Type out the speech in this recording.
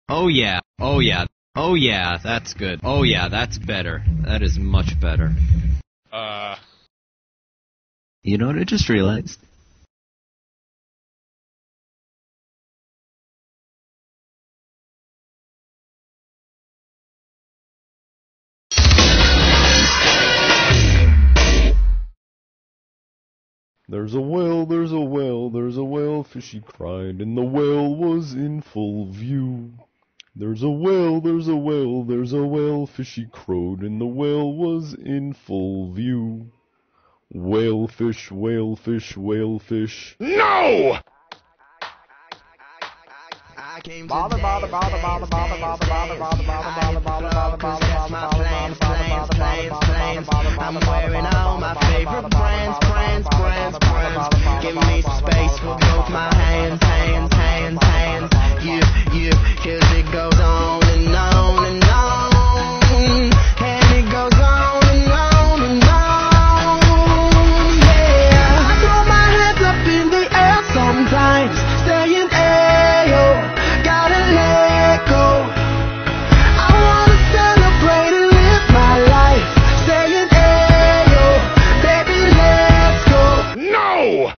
Oh yeah, oh yeah, oh yeah, that's good. Oh yeah, that's better. That is much better. You know what I just realized? There's a whale, there's a whale, there's a whale, fishy cried, and the whale was in full view. There's a whale, there's a whale, there's a whale, fishy crowed, and the whale was in full view. Whale fish, whale fish, whale fish. No! I'm wearing all my favorite brands. Give me space for both my hands. Yeah, 'cause